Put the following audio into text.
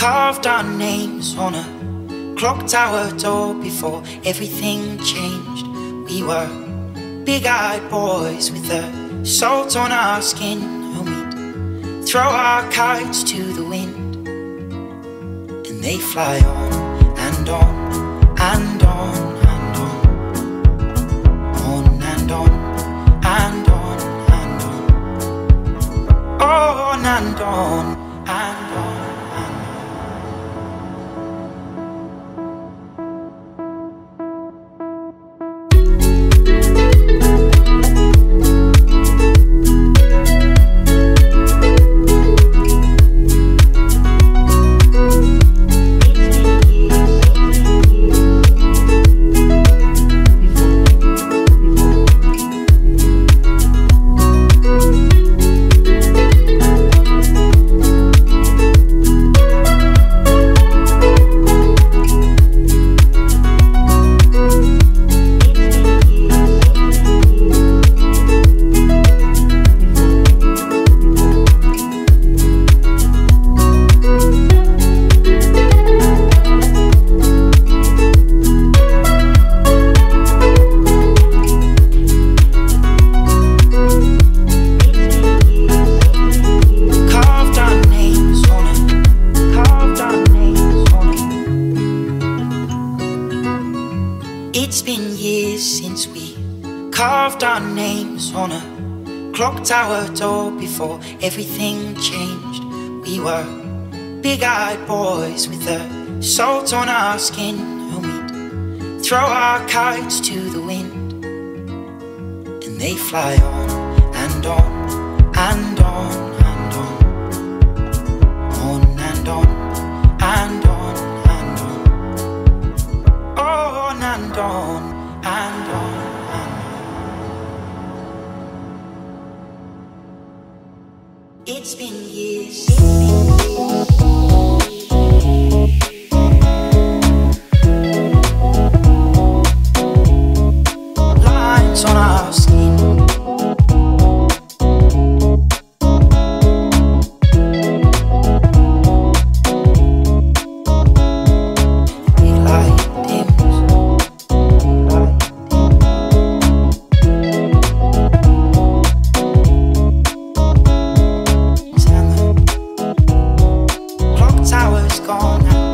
Carved our names on a clock tower door before everything changed. We were big-eyed boys with the salt on our skin, and we'd throw our kites to the wind, and they fly on and on and on and on, on and on and on and on, on and on and on. It's been years since we carved our names on a clock tower door before everything changed. We were big-eyed boys with the salt on our skin, and we'd throw our kites to the wind, and they fly on and on and on and on, on and on and on and on, on and on and on. It's been years. Lines on our skin. Tower's gone.